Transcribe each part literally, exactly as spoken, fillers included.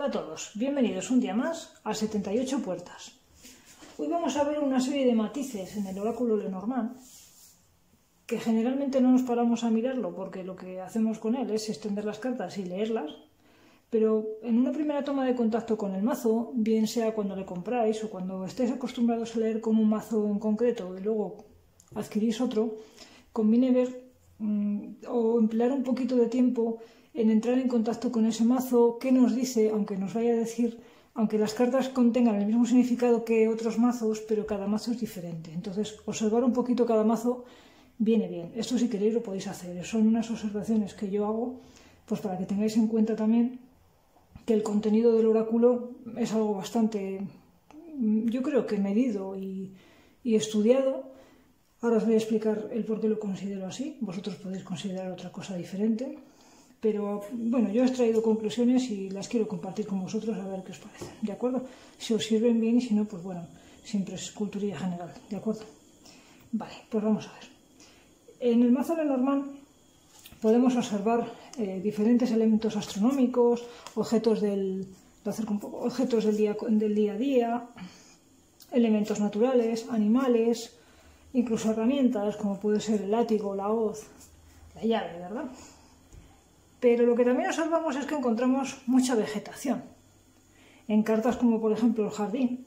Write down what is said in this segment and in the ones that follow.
Hola a todos, bienvenidos un día más a setenta y ocho puertas. Hoy vamos a ver una serie de matices en el oráculo Lenormand que generalmente no nos paramos a mirarlo porque lo que hacemos con él es extender las cartas y leerlas, pero en una primera toma de contacto con el mazo, bien sea cuando le compráis o cuando estéis acostumbrados a leer con un mazo en concreto y luego adquirís otro, conviene ver mmm, o emplear un poquito de tiempo en entrar en contacto con ese mazo, qué nos dice, aunque nos vaya a decir, aunque las cartas contengan el mismo significado que otros mazos, pero cada mazo es diferente. Entonces, observar un poquito cada mazo viene bien. Esto si queréis lo podéis hacer. Son unas observaciones que yo hago, pues para que tengáis en cuenta también que el contenido del oráculo es algo bastante, yo creo que medido y, y estudiado. Ahora os voy a explicar el por qué lo considero así. Vosotros podéis considerar otra cosa diferente. Pero bueno, yo he extraído conclusiones y las quiero compartir con vosotros a ver qué os parece, ¿de acuerdo? Si os sirven bien y si no, pues bueno, siempre es culturilla general, ¿de acuerdo? Vale, pues vamos a ver. En el mazo Lenormand podemos observar eh, diferentes elementos astronómicos, objetos del, un poco, objetos del día, del día a día, elementos naturales, animales, incluso herramientas como puede ser el látigo, la hoz, la llave, ¿verdad? Pero lo que también observamos es que encontramos mucha vegetación. En cartas como por ejemplo el jardín,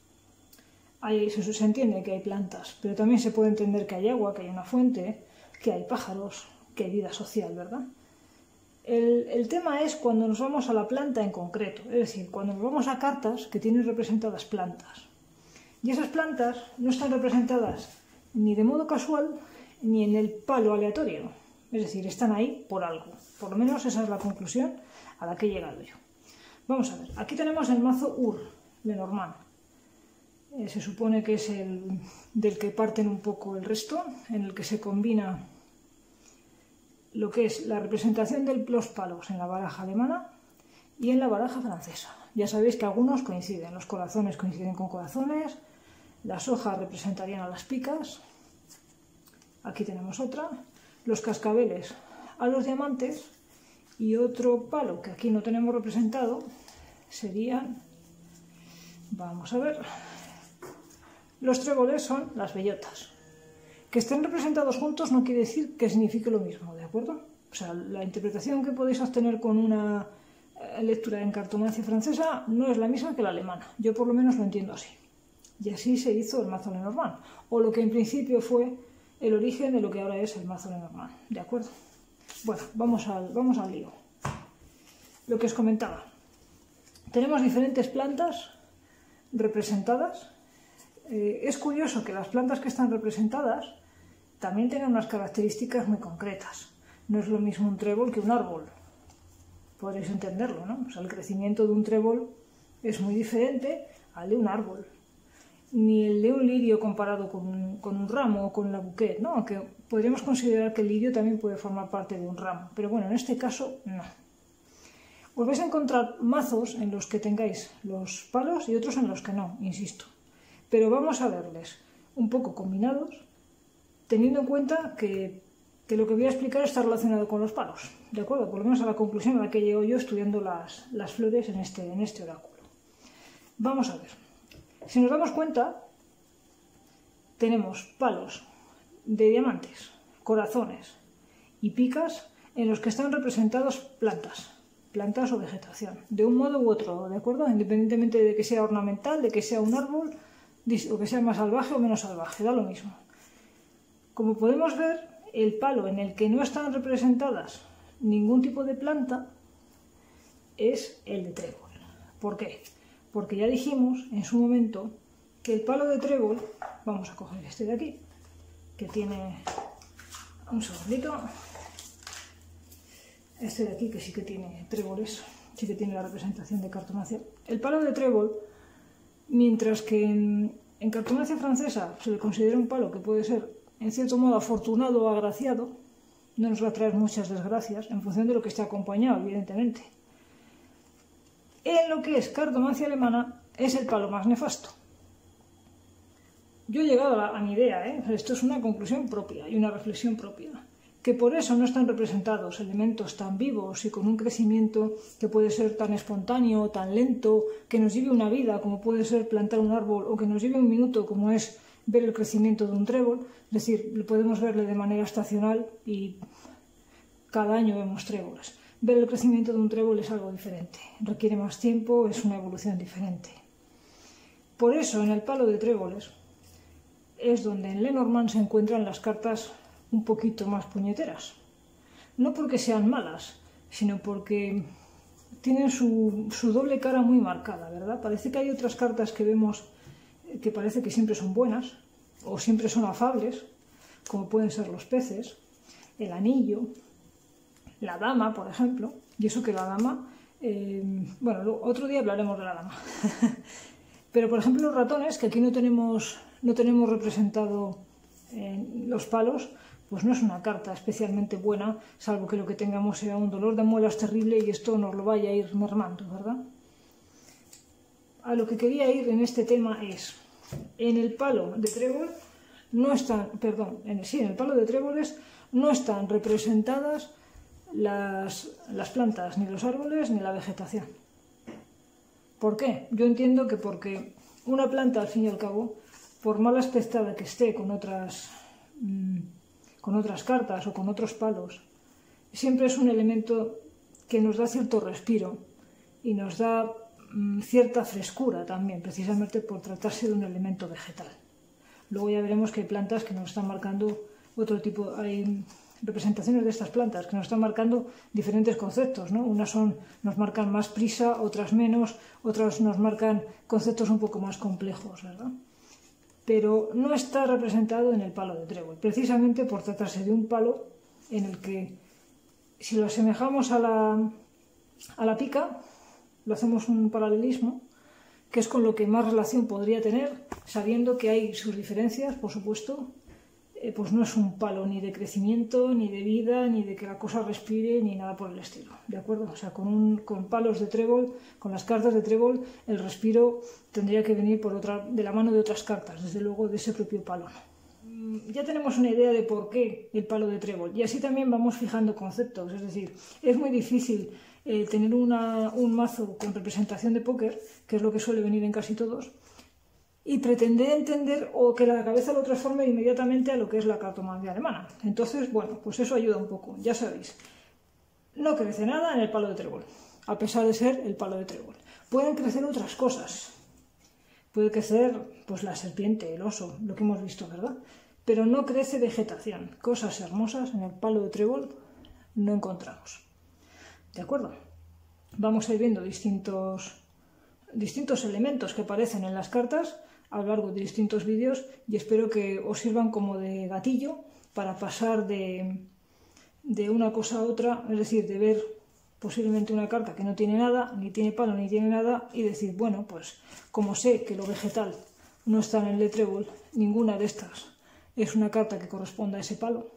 ahí se, se entiende que hay plantas, pero también se puede entender que hay agua, que hay una fuente, que hay pájaros, que hay vida social, ¿verdad? El, el tema es cuando nos vamos a la planta en concreto, es decir, cuando nos vamos a cartas que tienen representadas plantas. Y esas plantas no están representadas ni de modo casual ni en el palo aleatorio. Es decir, están ahí por algo. Por lo menos esa es la conclusión a la que he llegado yo. Vamos a ver, aquí tenemos el mazo Ur, Lenormand. Eh, se supone que es el del que parten un poco el resto, en el que se combina lo que es la representación de los palos en la baraja alemana y en la baraja francesa. Ya sabéis que algunos coinciden, los corazones coinciden con corazones, las hojas representarían a las picas, aquí tenemos otra, los cascabeles a los diamantes y otro palo que aquí no tenemos representado serían, vamos a ver, los tréboles son las bellotas. Que estén representados juntos no quiere decir que signifique lo mismo, ¿de acuerdo? O sea, la interpretación que podéis obtener con una lectura en cartomancia francesa no es la misma que la alemana. Yo por lo menos lo entiendo así. Y así se hizo el mazo Lenormand, o lo que en principio fue el origen de lo que ahora es el mazo Lenormand, ¿de acuerdo? Bueno, vamos al, vamos al lío. Lo que os comentaba. Tenemos diferentes plantas representadas. Eh, es curioso que las plantas que están representadas también tengan unas características muy concretas. No es lo mismo un trébol que un árbol. Podréis entenderlo, ¿no? O sea, el crecimiento de un trébol es muy diferente al de un árbol. Ni el de un lirio comparado con un, con un ramo o con la bouquet, ¿no? Aunque podríamos considerar que el lirio también puede formar parte de un ramo, pero bueno, en este caso no. Os vais a encontrar mazos en los que tengáis los palos y otros en los que no, insisto. Pero vamos a verles un poco combinados, teniendo en cuenta que, que lo que voy a explicar está relacionado con los palos, ¿de acuerdo? Por lo menos a la conclusión a la que llego yo estudiando las, las flores en este, en este oráculo. Vamos a ver. Si nos damos cuenta, tenemos palos de diamantes, corazones y picas en los que están representados plantas, plantas o vegetación, de un modo u otro, ¿de acuerdo? Independientemente de que sea ornamental, de que sea un árbol, o que sea más salvaje o menos salvaje, da lo mismo. Como podemos ver, el palo en el que no están representadas ningún tipo de planta es el de trébol. ¿Por qué? Porque ya dijimos en su momento que el palo de trébol, vamos a coger este de aquí, que tiene, un segundito, este de aquí que sí que tiene tréboles, sí que tiene la representación de cartomancia. El palo de trébol, mientras que en, en cartomancia francesa se le considera un palo que puede ser en cierto modo afortunado o agraciado, no nos va a traer muchas desgracias en función de lo que esté acompañado, evidentemente. En lo que es cartomancia alemana es el palo más nefasto. Yo he llegado a, la, a mi idea, ¿eh? Esto es una conclusión propia y una reflexión propia. que por eso no están representados elementos tan vivos y con un crecimiento que puede ser tan espontáneo, tan lento, que nos lleve una vida, como puede ser plantar un árbol, o que nos lleve un minuto, como es ver el crecimiento de un trébol. Es decir, podemos verle de manera estacional y cada año vemos tréboles. Ver el crecimiento de un trébol es algo diferente, requiere más tiempo, es una evolución diferente. Por eso, en el palo de tréboles es donde en Lenormand se encuentran las cartas un poquito más puñeteras. No porque sean malas, sino porque tienen su, su doble cara muy marcada, ¿verdad? Parece que hay otras cartas que vemos que parece que siempre son buenas, o siempre son afables, como pueden ser los peces, el anillo, la dama, por ejemplo, y eso que la dama, eh, bueno, otro día hablaremos de la dama. Pero, por ejemplo, los ratones, que aquí no tenemos, no tenemos representado en los palos, pues no es una carta especialmente buena, salvo que lo que tengamos sea un dolor de muelas terrible y esto nos lo vaya a ir mermando, ¿verdad? A lo que quería ir en este tema es, en el palo de trébol no están, perdón, en, sí, en el palo de tréboles no están representadas las, las plantas, ni los árboles, ni la vegetación. ¿Por qué? Yo entiendo que porque una planta, al fin y al cabo, por mal aspectada que esté con otras, mmm, con otras cartas o con otros palos, siempre es un elemento que nos da cierto respiro y nos da mmm, cierta frescura también, precisamente por tratarse de un elemento vegetal. Luego ya veremos que hay plantas que nos están marcando otro tipo, hay representaciones de estas plantas que nos están marcando diferentes conceptos, ¿no? Unas son, nos marcan más prisa, otras menos, otras nos marcan conceptos un poco más complejos, ¿verdad? Pero no está representado en el palo de trébol, precisamente por tratarse de un palo en el que, si lo asemejamos a la, a la pica, lo hacemos un paralelismo, que es con lo que más relación podría tener, sabiendo que hay sus diferencias, por supuesto. Eh, pues no es un palo ni de crecimiento, ni de vida, ni de que la cosa respire, ni nada por el estilo, ¿de acuerdo? O sea, con, un, con palos de trébol, con las cartas de trébol, el respiro tendría que venir por otra, de la mano de otras cartas, desde luego de ese propio palo. Ya tenemos una idea de por qué el palo de trébol, y así también vamos fijando conceptos, es decir, es muy difícil eh, tener una, un mazo con representación de póker, que es lo que suele venir en casi todos, y pretender entender o que la cabeza lo transforme inmediatamente a lo que es la cartomancia alemana. Entonces, bueno, pues eso ayuda un poco, ya sabéis. No crece nada en el palo de trébol, a pesar de ser el palo de trébol. Pueden crecer otras cosas. Puede crecer, pues, la serpiente, el oso, lo que hemos visto, ¿verdad? Pero no crece vegetación. Cosas hermosas en el palo de trébol no encontramos. ¿De acuerdo? Vamos a ir viendo distintos, distintos elementos que aparecen en las cartas a lo largo de distintos vídeos y espero que os sirvan como de gatillo para pasar de, de una cosa a otra, es decir, de ver posiblemente una carta que no tiene nada, ni tiene palo, ni tiene nada, y decir, bueno, pues como sé que lo vegetal no está en el de trébol, ninguna de estas es una carta que corresponda a ese palo,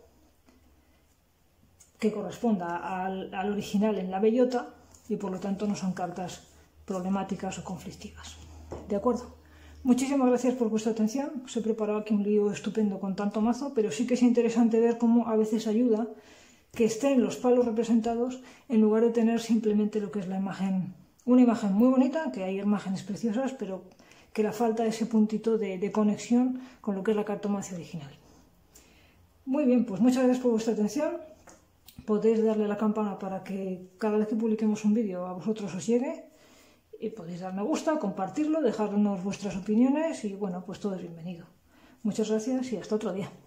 que corresponda al, al original en la bellota, y por lo tanto no son cartas problemáticas o conflictivas. ¿De acuerdo? Muchísimas gracias por vuestra atención. Os he preparado aquí un lío estupendo con tanto mazo, pero sí que es interesante ver cómo a veces ayuda que estén los palos representados en lugar de tener simplemente lo que es la imagen, una imagen muy bonita, que hay imágenes preciosas, pero que la falta ese puntito de, de conexión con lo que es la cartomancia original. Muy bien, pues muchas gracias por vuestra atención. Podéis darle a la campana para que cada vez que publiquemos un vídeo a vosotros os llegue. Y podéis dar me gusta, compartirlo, dejarnos vuestras opiniones y bueno, pues todo es bienvenido. Muchas gracias y hasta otro día.